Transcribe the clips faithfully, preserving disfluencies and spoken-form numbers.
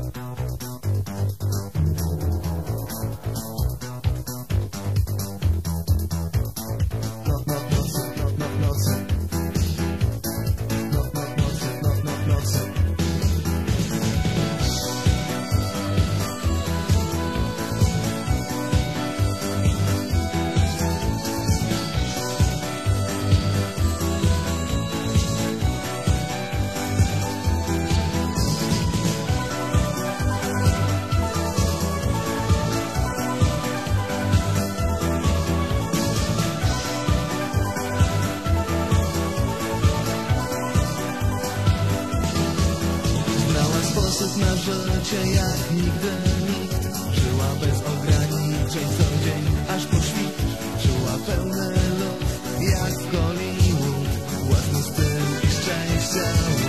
Na życie jak nigdy nikt. Żyła bez ograniczeń co dzień aż po świt. Żyła pełny luz jak Hollywood. Własny styl i szczęścia.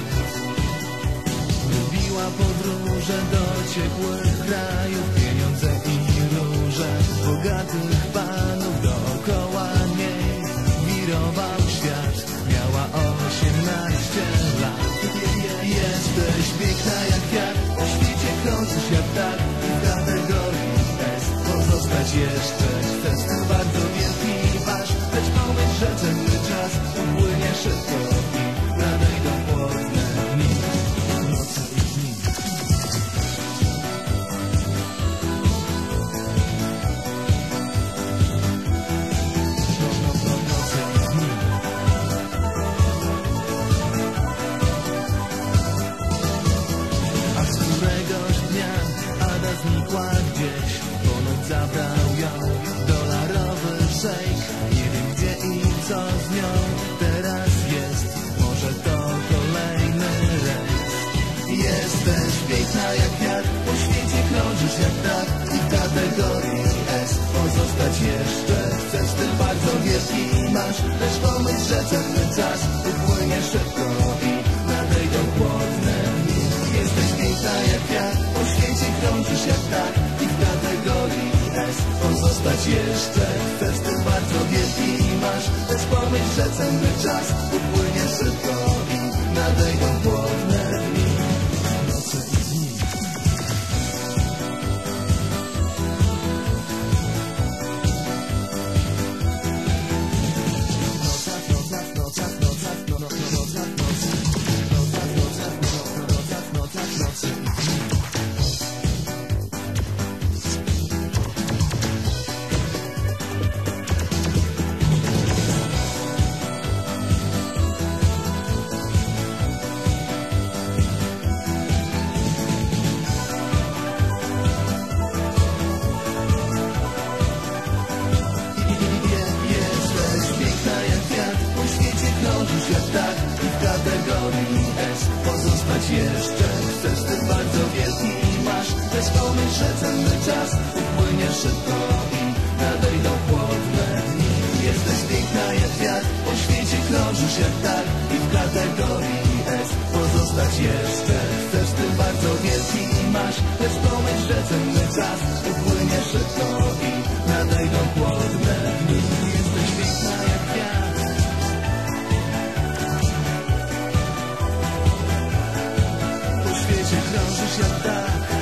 Lubiła podróże do ciepłych krajów. Pieniądze i róże bogatych panów. Dookoła niej wirował świat. Miała osiemnaście lat. Jesteś piękna jak kwiat, po świecie krążysz jak tak. I w kategorii S pozostać jeszcze chcesz. Ty bardzo wielki masz, lecz pomyśl, że cenny czas upłynie szybko i nadejdą chłodne dni. Noce i dni. No, no, no, noce i dni. Któregoś dnia Ada znikła gdzieś. Ponoć zabrał ją dolarowy szejk. Nie wiem gdzie i co z nią teraz jest. Może to kolejny rejs. Jesteś piękna jak kwiat, po świecie krążysz jak tak. I w kategorii S pozostać jeszcze chcesz. Ty bardzo wielki masz, lecz pomyśl, że cenny czas upłynie szybko i nadejdą chłodne dni. Jesteś piękna jak kwiat, po świecie krążysz jak tak. I w kategorii S pozostać jeszcze chcesz. Ty bardzo wielki masz, lecz pomyśl, że cenny czas upłynie szybko i nadejdą chłodne dni. Noce i dni. Nocach, nocach, nocach, nocach, no, no, no, nocach, nocy. Nocach, nocach, no, no, nocach, nocach, nocy i dni. Jeszcze chcesz, ty bardzo wielki masz, lecz pomyśl, że cenny czas upłynie szybko i nadejdą chłodne dni. Jesteś piękna jak kwiat, po świecie krążysz jak tak. I w kategorii S pozostać jeszcze chcesz, ty bardzo wielki masz, lecz pomyśl, że cenny czas upłynie szybko i nadejdą chłodne dni. Jesteś piękna jak kwiat. Po świecie krążysz jak tak.